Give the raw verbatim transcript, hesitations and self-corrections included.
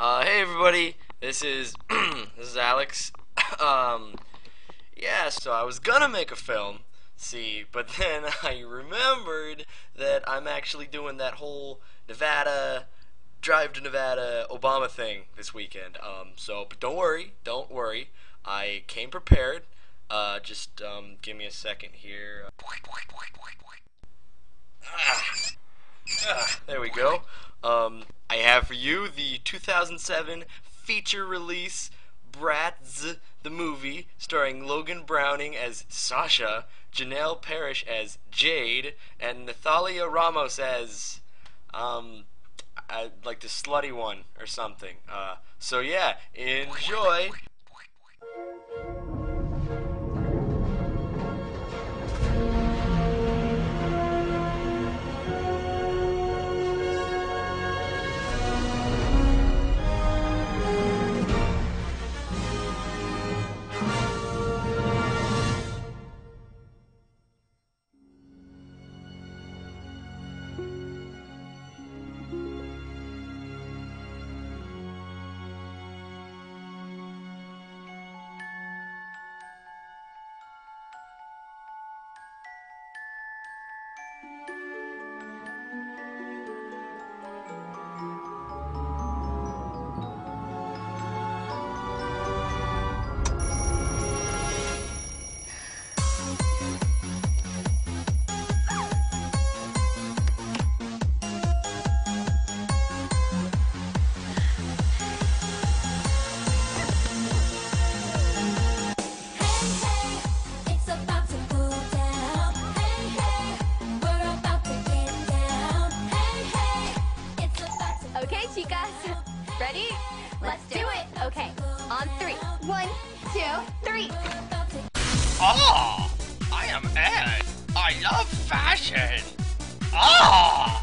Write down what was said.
Uh, hey everybody, this is this is Alex. um, yeah, so I was gonna make a film, see, but then I remembered that I'm actually doing that whole Nevada, drive to Nevada Obama thing this weekend. Um, so, but don't worry, don't worry, I came prepared. Uh, just um, give me a second here. Ah, ah, there we go. Um, I have for you the two thousand seven feature release Bratz, the movie, starring Logan Browning as Sasha, Janelle Parrish as Jade, and Nathalia Ramos as, um, I, like the slutty one or something. Uh, so yeah, enjoy. Okay, chicas. Ready? Let's do it. Okay, on three. One, two, three. Oh, I am Ed. I love fashion. Oh!